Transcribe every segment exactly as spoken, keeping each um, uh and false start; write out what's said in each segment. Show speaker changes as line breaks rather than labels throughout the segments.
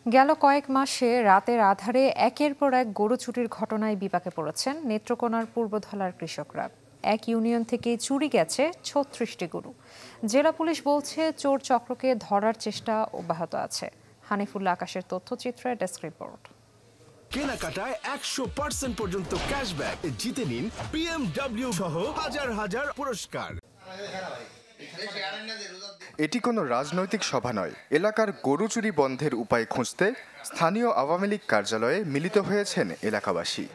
গেল কয়েক মাসে রাতের আধারে একের পর এক গরু চুরির ঘটনায় বিপাকে পড়েছেন নেত্রকোনার পূর্বধলার কৃষকরা। এক ইউনিয়ন থেকে চুরি গেছে ছত্রিশটি গরু। জেলা পুলিশ বলছে চোর চক্রকে ধরার চেষ্টা অব্যাহত আছে। হানিফুল্লাহ আকাশের তথ্যচিত্রে ডেস্ক রিপোর্ট।
কেনাকাটায় একশো পার্সেন্ট পর্যন্ত ক্যাশব্যাক জিতে নিন বিএমডব্লিউ সহ হাজার হাজার পুরস্কার।
এটি কোনো রাজনৈতিক সভা নয়। এলাকার গরু চুরি বন্ধের উপায় খুঁজতে স্থানীয় আওয়ামী লীগ কার্যালয়ে মিলিত হয়েছেন এলাকাবাসী।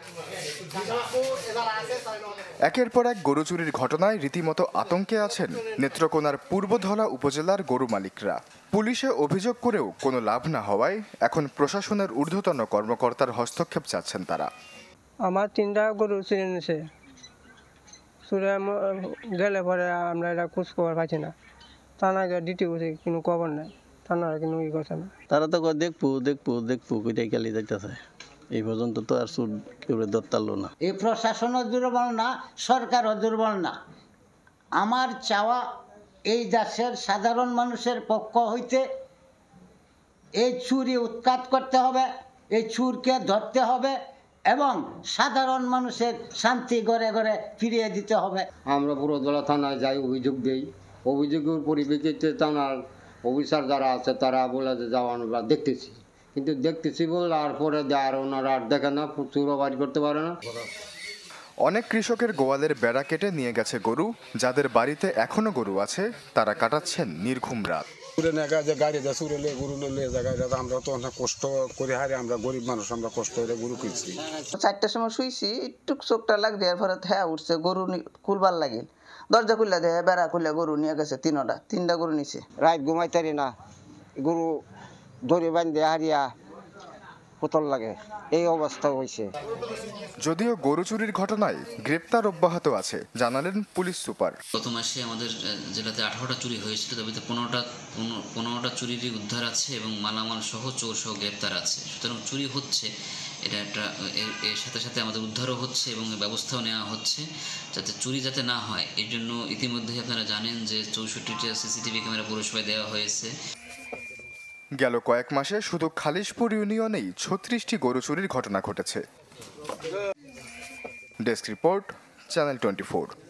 একের পর এক গরু চুরির ঘটনায় রীতিমতো আতঙ্কে আছেন নেত্রকোনার পূর্বধলা উপজেলার গরু মালিকরা। পুলিশে অভিযোগ করেও কোনো লাভ না হওয়ায় এখন প্রশাসনের ঊর্ধ্বতন কর্মকর্তার হস্তক্ষেপ চাচ্ছেন তারা।
আমার তিনটা গরু চুরি নিছে, চুরে গেলে পরে আমরা এটা খোঁজ খবর পাইছি না। থানা গিয়ে ডিটি বসে কোনো খবর নাই, থানার কোনো ই করছে না।
তারা তো দেখবো দেখবো দেখবো কোথায় গেলে যাইতেছে, এই পর্যন্ত তো আর সুদ কেউ ধরতারলো না।
এই প্রশাসনও দুর্বল না, সরকারও দুর্বল না। আমার চাওয়া এই দেশের সাধারণ মানুষের পক্ষ হইতে এই চুরি উৎখাত করতে হবে, এই চুরকে ধরতে হবে এবং সাধারণ মানুষের শান্তি ঘরে ঘরে ফিরিয়ে দিতে হবে।
আমরা পুরোদলা থানায় যাই, অভিযোগ দিই। অভিযোগের পরিপ্রেক্ষিতে থানার অফিসার যারা আছে তারা বলে যে যাও আমরা দেখতেছি, কিন্তু দেখতেছি বলে আর পরে আর ওনারা আর দেখে না, চুরও বাড়ি করতে পারে না।
অনেক কৃষকের গোয়ালের বেড়া কেটে নিয়ে গেছে গরু। যাদের বাড়িতে এখনো গরু আছে তারা কাটাচ্ছেন নির্ঘুম রাত।
গাড়ি যা চুরেলে গরু নিয়ে জায়গায় আমরা তো অনেক কষ্ট করে হারে, আমরা গরিব মানুষ, আমরা কষ্ট করে গরু কিনছি।
চারটার সময় শুইছি, একটু চোখটা লাগ দেওয়ার পরে হ্যাঁ উঠছে গরু খুলবার লাগে। দরজা খুললে দেয় বেড়া খুললে গরু নিয়ে গেছে তিনটা তিনটা গরু নিছে।
রাত ঘুমাইতারি না, গরু দড়ি বান্ধে হারিয়া পুতল লাগে, এই অবস্থা হয়েছে।
যদিও গরু চুরির ঘটনায় গ্রেপ্তার অব্যাহত আছে জানালেন পুলিশ সুপার।
গত মাসে আমাদের জেলাতে আঠারোটা চুরি হয়েছিল, তবে পনেরোটা পনেরোটা চুরিরই উদ্ধার আছে এবং মালামাল সহ চোর সহ গ্রেপ্তার আছে। সুতরাং চুরি হচ্ছে, এটা একটা এর সাথে সাথে আমাদের উদ্ধারও হচ্ছে এবং ব্যবস্থাও নেওয়া হচ্ছে যাতে চুরি যাতে না হয়। এর জন্য ইতিমধ্যেই আপনারা জানেন যে চৌষট্টিটা সিসিটিভি ক্যামেরা পৌরসভায় দেওয়া হয়েছে।
গেল কয়েক মাসে শুধু খালিশপুর ইউনিয়নেই ছত্রিশটি গরু চুরির ঘটনা ঘটেছে। Desk report, channel twenty four.